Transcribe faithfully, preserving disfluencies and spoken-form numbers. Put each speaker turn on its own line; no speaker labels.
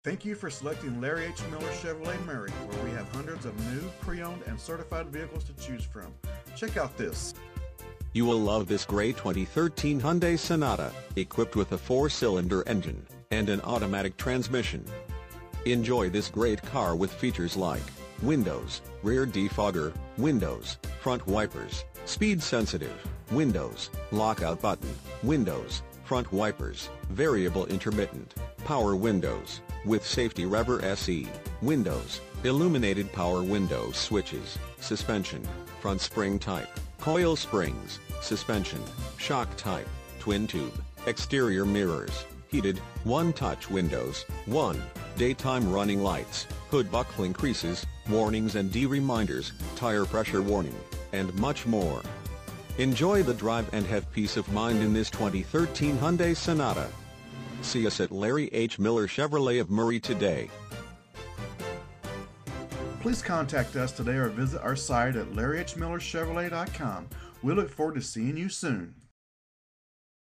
Thank you for selecting Larry H. Miller Chevrolet Murray, where we have hundreds of new, pre-owned, and certified vehicles to choose from. Check out this.
You will love this great twenty thirteen Hyundai Sonata, equipped with a four-cylinder engine and an automatic transmission. Enjoy this great car with features like windows, rear defogger, windows, front wipers, speed-sensitive, windows, lockout button, windows, front wipers, variable intermittent, power windows, with safety rever S E, windows, illuminated power window switches, suspension, front spring type, coil springs, suspension, shock type, twin tube, exterior mirrors, heated, one-touch windows, one, daytime running lights, hood buckling creases, warnings and D-reminders, tire pressure warning, and much more. Enjoy the drive and have peace of mind in this twenty thirteen Hyundai Sonata. See us at Larry H. Miller Chevrolet of Murray today.
Please contact us today or visit our site at larry h miller chevrolet dot com. We look forward to seeing you soon.